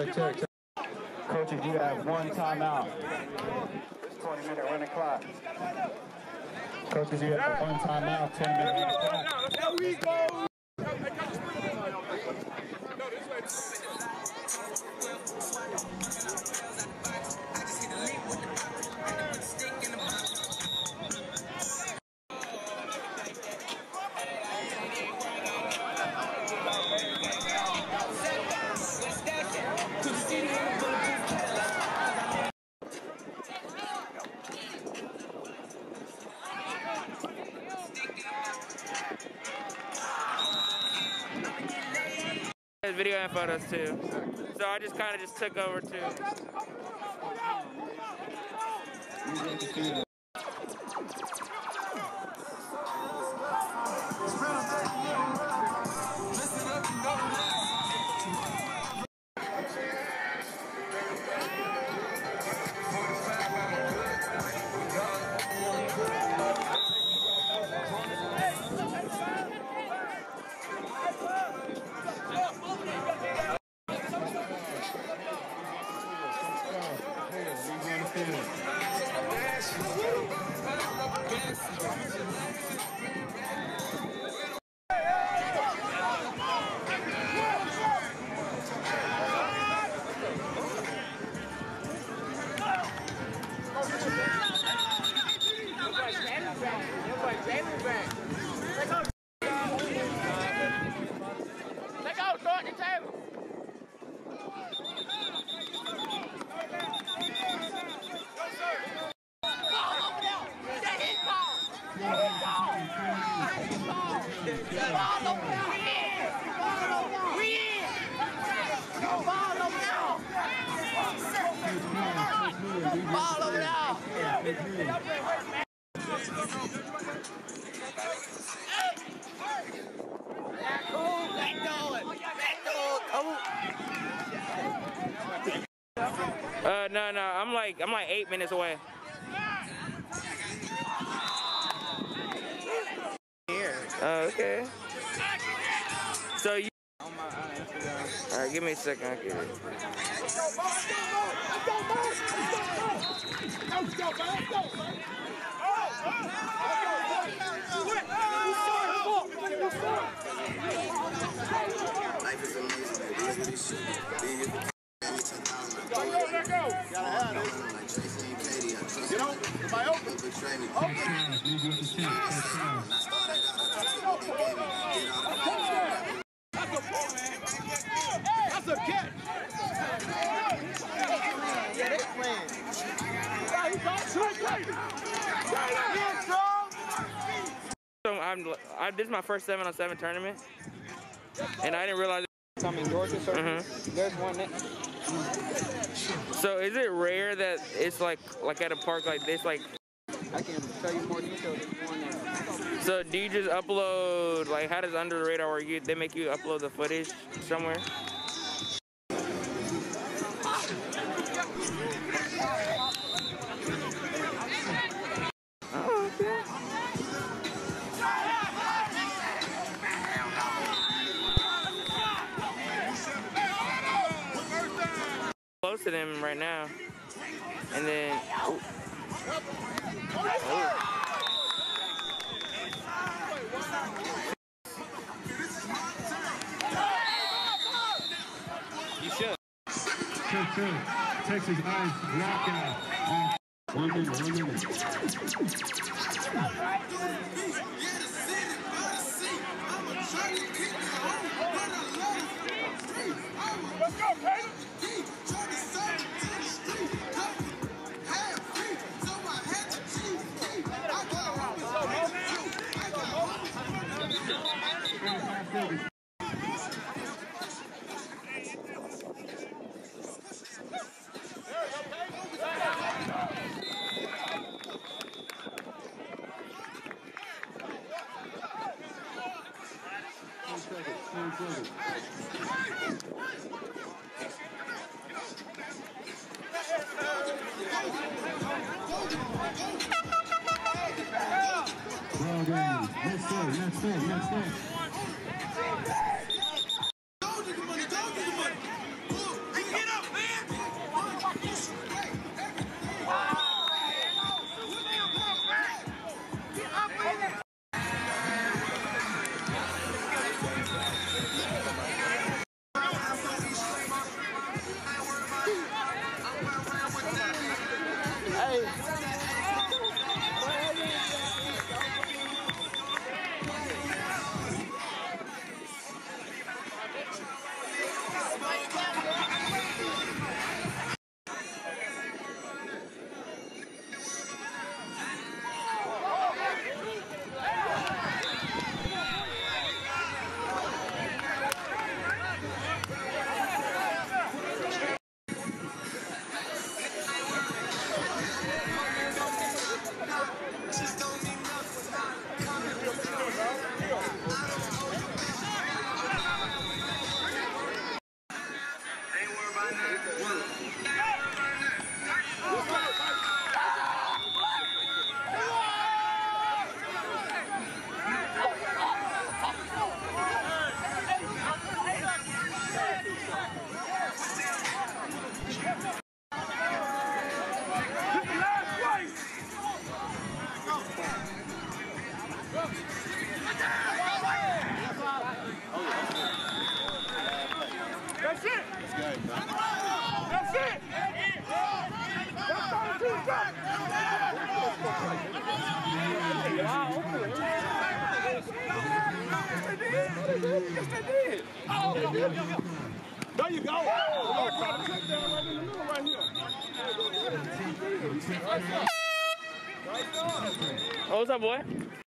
check. Coaches, you have one timeout. It's 20-minute running clock. Coaches, you have one timeout, 20-minute running clock. There we go. Video and photos too, so I just kind of took over too. No, I'm like 8 minutes away. Here. Oh, okay. So you on my Instagram. Alright, give me a second, I'll get it. Life is amazing, it is what it should be. Get on. Everybody open. That's a ball, man. That's a catch. Yeah, they're playing. So this is my first 7-on-7 tournament, and I didn't realize. I'm in Georgia, so there's one next. So is it rare that it's like at a park like this, like? I can tell you more details if you want that. So do you just upload, like, how does Under the Radar work? They make you upload the footage somewhere? Oh, okay. Close to them right now, and then you should. Texas Ice lockout. 1 minute. Let's go, Caleb. Well done. Yes, sir. Go to the money. Get up. Yes, they did. Oh, go. There you go. Oh, got a touchdown right in the middle right here. Oh, what's up, boy?